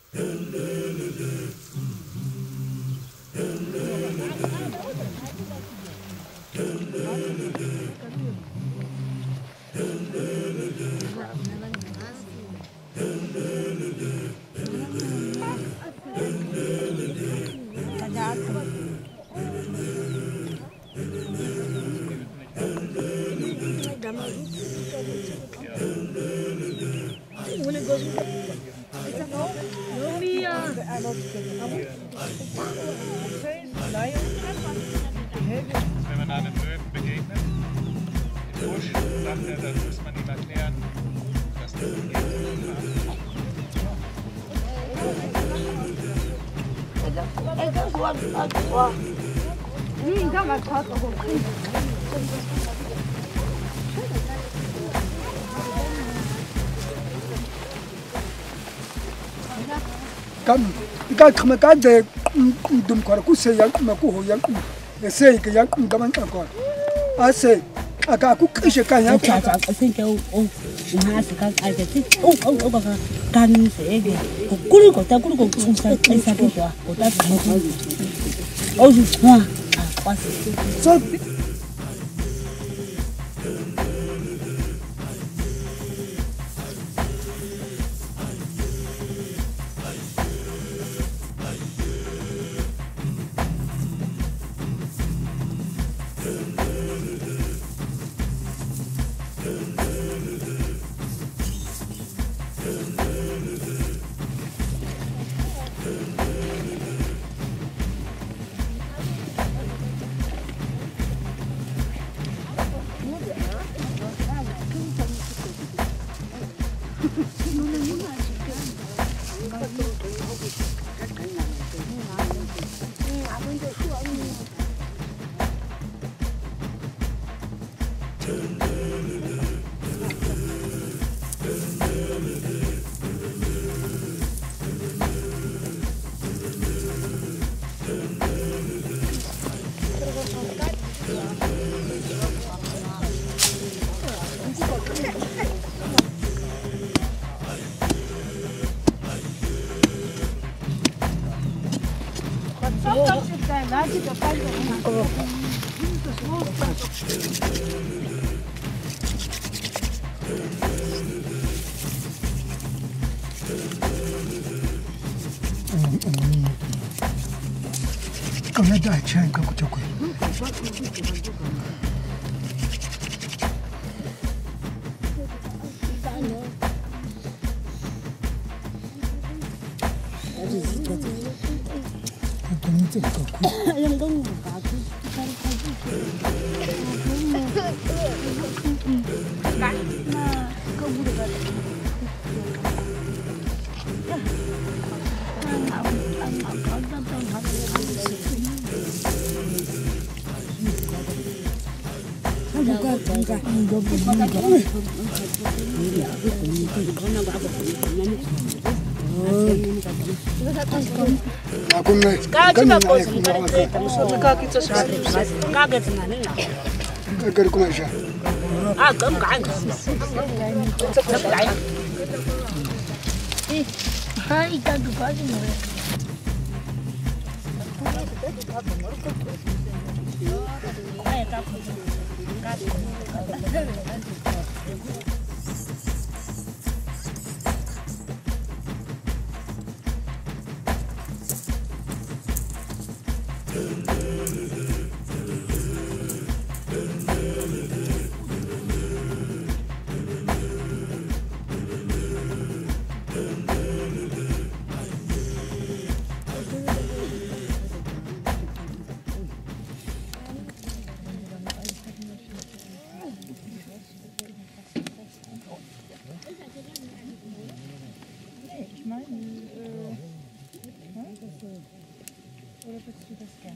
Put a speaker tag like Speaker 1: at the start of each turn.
Speaker 1: Wenn man einem Löwen begegnet, im Busch, sagt er, das muss man ihm erklären, dass das geht.
Speaker 2: Kan kama kan de dum kwara ku se yang ma ku ho yang se ke yang gaman kan ko ase aka ku kishe kan yang
Speaker 3: cha cha sen ke o na se kan ai ke o ba kan se ge ko ta ku ko sa sa ke to o ta o ju ha kwa so刚才在前一个就贵。这个贵。人工嘎子，干嘛？购物的个。Oder willst du das